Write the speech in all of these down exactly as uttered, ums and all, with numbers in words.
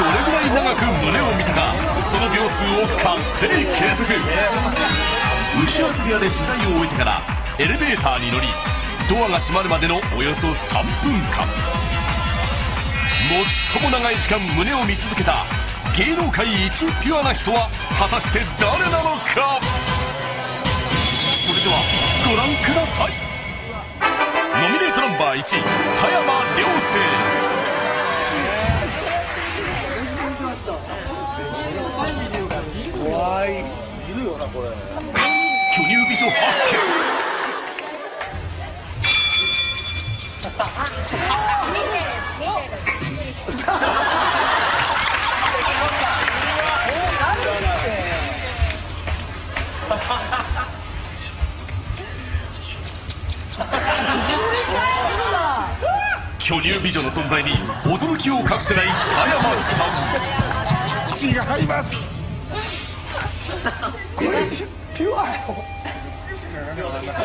れぐらい長く胸を見たか、その秒数を勝手に計測。打ち合わせ部屋で取材を終えてからエレベーターに乗り、ドアが閉まるまでのおよそさんぷんかん、最も長い時間胸を見続けた芸能界一ピュアな人は果たして誰なのか。それではご覧ください。ノミネートナンバーいち、田山涼成。 怖い。いるよなこれ。 巨乳美女発見。巨乳美女の存在に驚きを隠せない田山さん。 違います。これピュアよ。ピュアでしょ。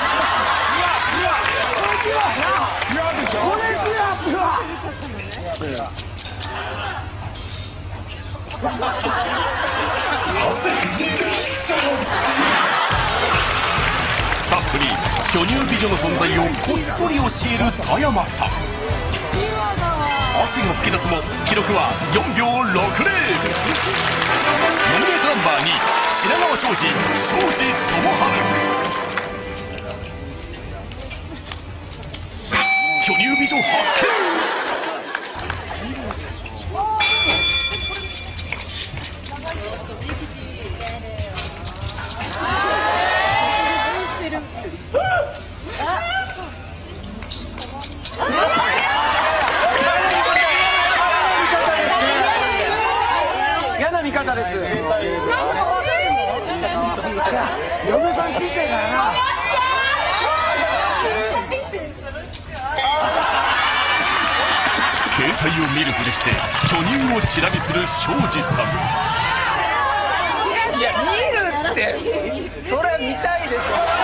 これピュアピュア。 スタッフに巨乳美女の存在をこっそり教える田山さん。汗が噴き出すも記録はよんびょうろくぜろ。ノミネートナンバーに品川庄司庄司智春。巨乳美女発見。 嫌な見方です。嫁さんちっちゃいからな。 携帯を見るふりして巨乳をチラ見する庄司さん。 いや見るって、それは見たいでしょ。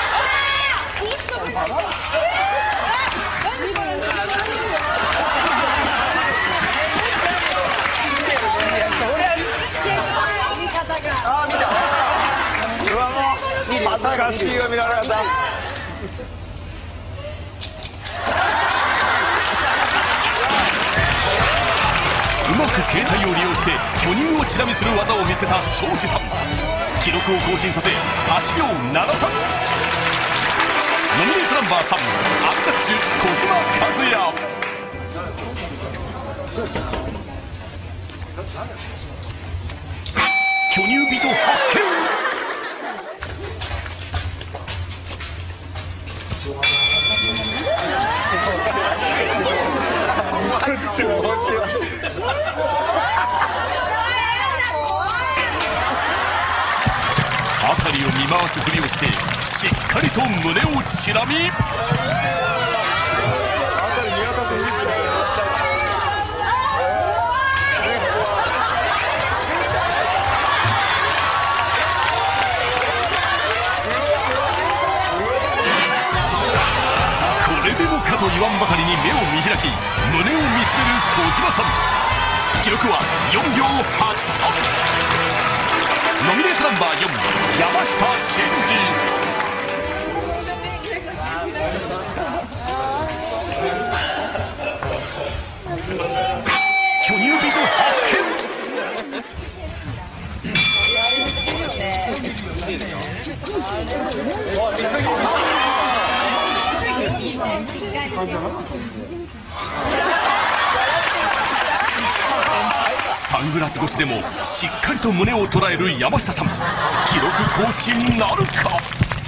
まさかしいが見られた。 うまく携帯を利用して巨乳をチラ見する技を見せた庄司さん。記録を更新させはちびょうななさん。ノミネートナンバーさん、アクチャッシュ小島和也。巨乳美女発見。辺りを見回すふりをしてしっかりと胸をチラ見。これでもかと言わんばかりに目を見開き胸を見つめる小島さん。記録はよんびょうはちさん。ノミネートナンバーよん、山下真司。巨乳美女発見。サングラス越しでもしっかりと胸を捉える山下さん。記録更新なるか。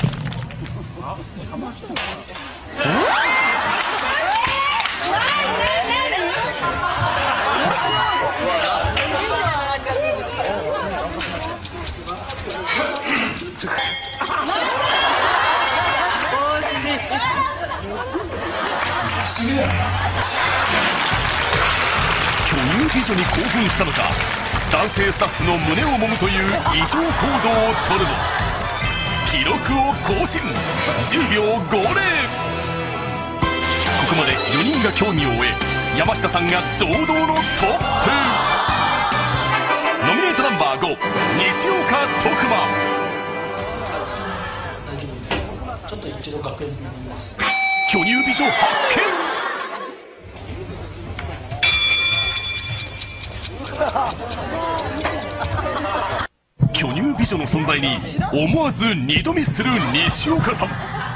巨乳美女に興奮したのか、男性スタッフの胸を揉むという異常行動をとるも記録を更新。じゅうびょうごぜろ。ここまでよにんが競技を終え、山下さんが堂々のトップ。 西岡徳馬。 ちょっと一度確認になります。 巨乳美女発見。巨乳美女の存在に思わず二度見する西岡さん。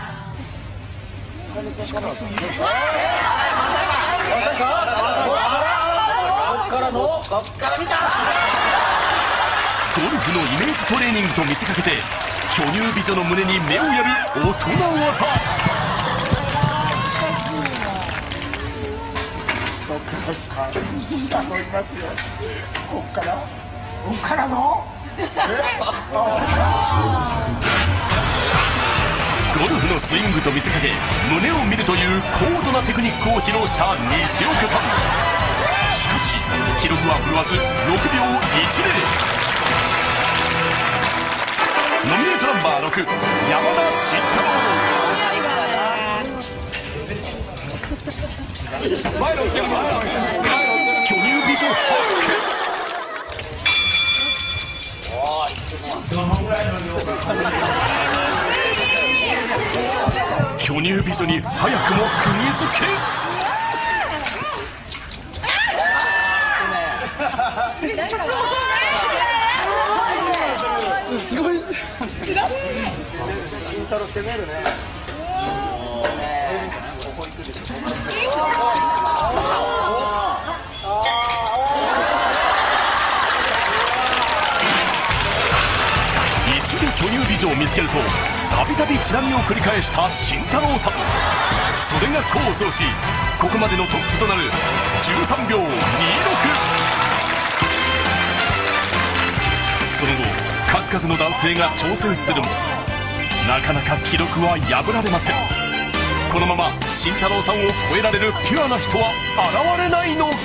ゴルフのイメージトレーニングと見せかけて巨乳美女の胸に目をやる大人技。 こっからこっからのゴルフのスイングと見せかけ胸を見るという高度なテクニックを披露した西岡さん。しかし記録は振るわずろくびょういちゼロ。ノミネートナンバーろく、山田慎太郎。巨乳美女発見。巨乳美女に早くも釘付け。 すごい。慎太郎攻めるね。 一部巨乳美女を見つけるとたびたびチラ見を繰り返した慎太郎さん。それが功を奏しここまでのトップとなるじゅうさんびょうにじゅうろく。その後数々の男性が挑戦するもなかなか記録は破られません。このまま慎太郎さんを超えられるピュアな人は現れないのか。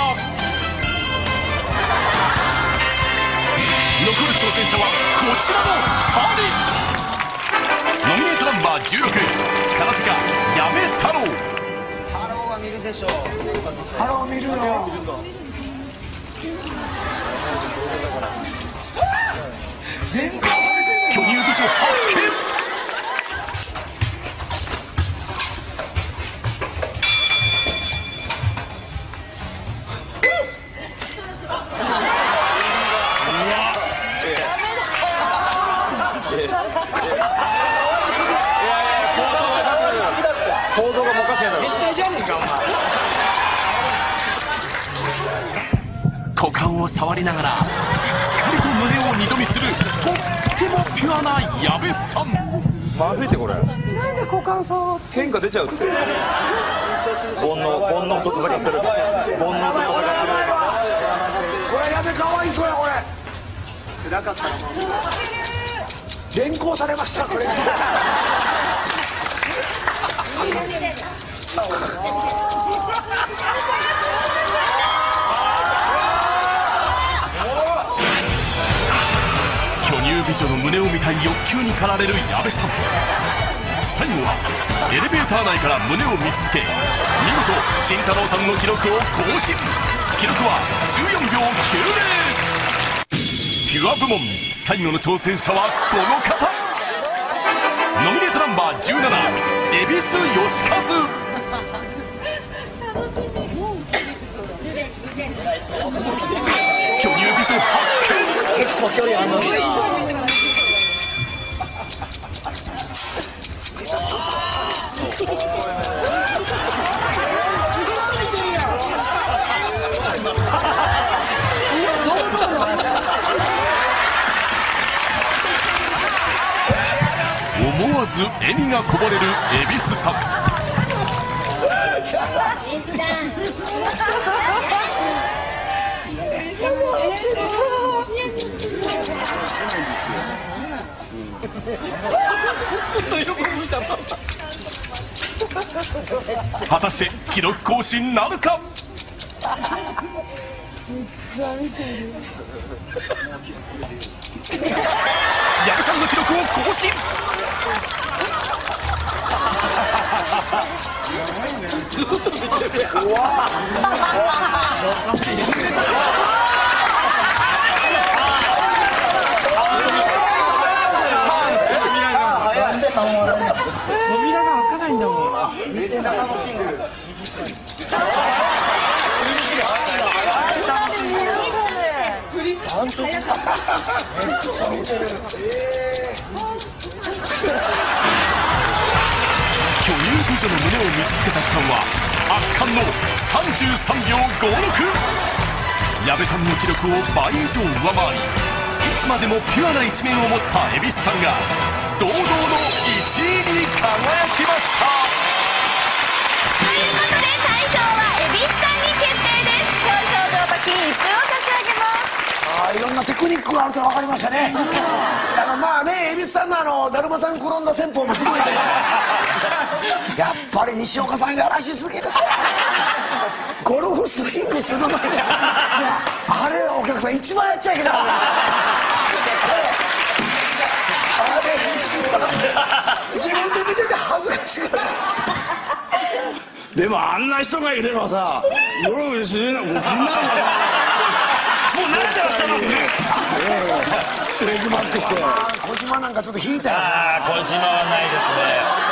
残る挑戦者はこちらのふたり。ノミネートナンバーじゅうろく、空手家矢部太郎。 ハローは見るでしょう。ハロー見るよ。 巨乳美女発見。 行動がもかしいだろ。めっちゃじゃねえかお前。 股間を触りながらしっかりと胸を二度見するとってもピュアな矢部さん。 まずいってこれ。 なんで股間触って。 喧嘩出ちゃうって。煩悩煩悩と戦ってる。煩悩と戦ってる。 これやべかわいそうやこれ。辛かったな。連行されましたこれ。 巨乳美女の胸を見たい欲求に駆られる矢部さん。最後はエレベーター内から胸を見続け見事慎太郎さんの記録を更新。記録はじゅうよんびょうきゅうゼロ。ピュア部門最後の挑戦者はこの方。ノミネートナンバーじゅうなな、恵比寿義和。巨乳美女発見。 結構距離あるのにな。 思わず笑みがこぼれる恵比寿さん。果たして記録更新なるか。矢部さんの記録を更新。ずっと見てる。 早かった巨乳美女の胸を見続けた時間は圧巻のさんじゅうさんびょうごろく。矢部さんの記録を倍以上上回り、いつまでもピュアな一面を持った蛭子さんが堂々のいちいに輝きました。 ということで大賞は蛭子さんに決定です。表彰状と金一封を差し上げます。 あーいろんなテクニックがあると分かりましたね。あのまあね、蛭子さんのあのだるまさん転んだ戦法もすごいね。やっぱり西岡さんやらしすぎる。ゴルフスイングするのにあれお客さん一番やっちゃいけない。あれ一番自分で見てて恥ずかしかった。 でもあんな人がいればさ、ゴルフしねえの、もう気になるもん。もう慣れてらっしゃいますね。テレビバックして。 小島なんかちょっと引いたよ。 ああ、小島はないですね。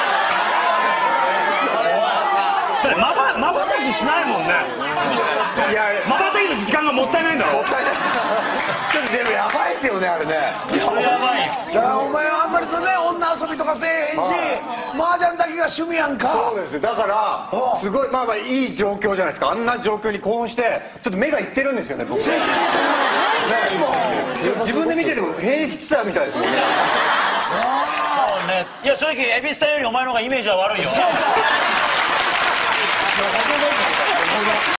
まばまばたきしないもんね。いや、まばたきの時間がもったいないんだろ。もったいない。ちょっとでもやばいですよね、あれね。それやばい。 だからお前はあんまりとね、女遊びとかせえへんし、麻雀だけが趣味やんか。 そうです。だからすごいまあまあいい状況じゃないですか。あんな状況に興奮してちょっと目がいってるんですよね、僕。成長自分で見てても平日者みたいですもんね。 そうね。いや正直蛭子さんよりお前の方がイメージは悪いよ。